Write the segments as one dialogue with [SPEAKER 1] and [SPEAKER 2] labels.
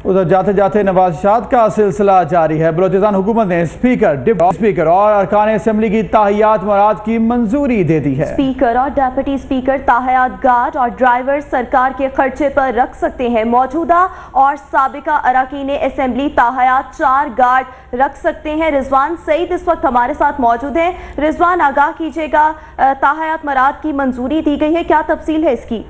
[SPEAKER 1] उधर जाते जाते नवाज़िशात का सिलसिला जारी है। बलूचिस्तान हुकूमत ने स्पीकर, डिप्टी स्पीकर और अरकान असेंबली की ताहियात मुराद की मंजूरी दे दी है।
[SPEAKER 2] स्पीकर और डिप्टी स्पीकर ताहियात गार्ड और ड्राइवर सरकार के खर्चे पर रख सकते हैं। मौजूदा और साबिका अरकान असेंबली ताहियात 4 गार्ड रख सकते हैं। रिजवान सईद इस वक्त हमारे साथ मौजूद हैं। रिजवान, आगाह कीजिएगा, ताहियात मुराद की मंजूरी दी गई है, क्या तफसील है इसकी?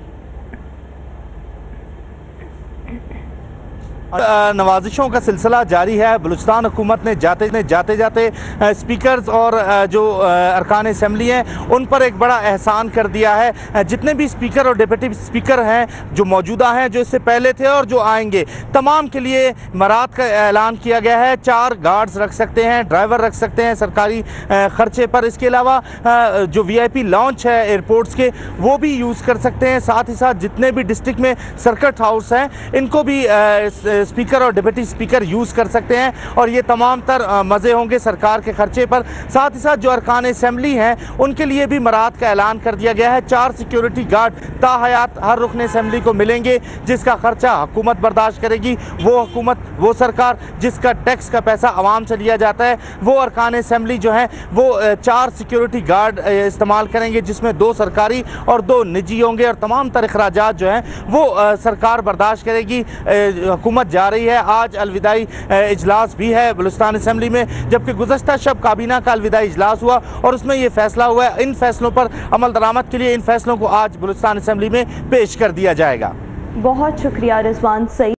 [SPEAKER 3] नवाजिशों का सिलसिला जारी है। बलूचिस्तान हुकूमत ने जाते जाते स्पीकर्स और जो अरकान असेंबली हैं उन पर एक बड़ा एहसान कर दिया है। जितने भी स्पीकर और डिप्टी स्पीकर हैं जो मौजूदा हैं, जो इससे पहले थे और जो आएंगे, तमाम के लिए मराद का ऐलान किया गया है। 4 गार्ड्स रख सकते हैं, ड्राइवर रख सकते हैं सरकारी खर्चे पर। इसके अलावा जो VIP लॉन्च है एयरपोर्ट्स के, वो भी यूज़ कर सकते हैं। साथ ही साथ जितने भी डिस्ट्रिक्ट में सर्किट हाउस हैं, इनको भी स्पीकर और डिप्टी स्पीकर यूज़ कर सकते हैं और ये तमाम तर मज़े होंगे सरकार के खर्चे पर। साथ ही साथ जो अरकान असेंबली हैं उनके लिए भी मराद का ऐलान कर दिया गया है। 4 सिक्योरिटी गार्ड ताहयात हर रुकन असेंबली को मिलेंगे, जिसका खर्चा हुकूमत बर्दाश्त करेगी। वो हुकूमत, वो सरकार जिसका टैक्स का पैसा आवाम से लिया जाता है, वो अरकान असेंबली जो है वो 4 सिक्योरिटी गार्ड इस्तेमाल करेंगे, जिसमें 2 सरकारी और 2 निजी होंगे और तमाम तर अखराजात जो हैं वो सरकार बर्दाश्त करेगी। हुकूमत जा रही है। आज अलविदाई इजलास भी है बलूचिस्तान असेंबली में, जबकि गुज़श्ता शब काबीना का अलविदाई इजलास हुआ और उसमें ये फैसला हुआ है। इन फैसलों पर अमल दरामद के लिए इन फैसलों को आज बलूचिस्तान असेंबली में पेश कर दिया जाएगा।
[SPEAKER 2] बहुत शुक्रिया रिजवान सईद।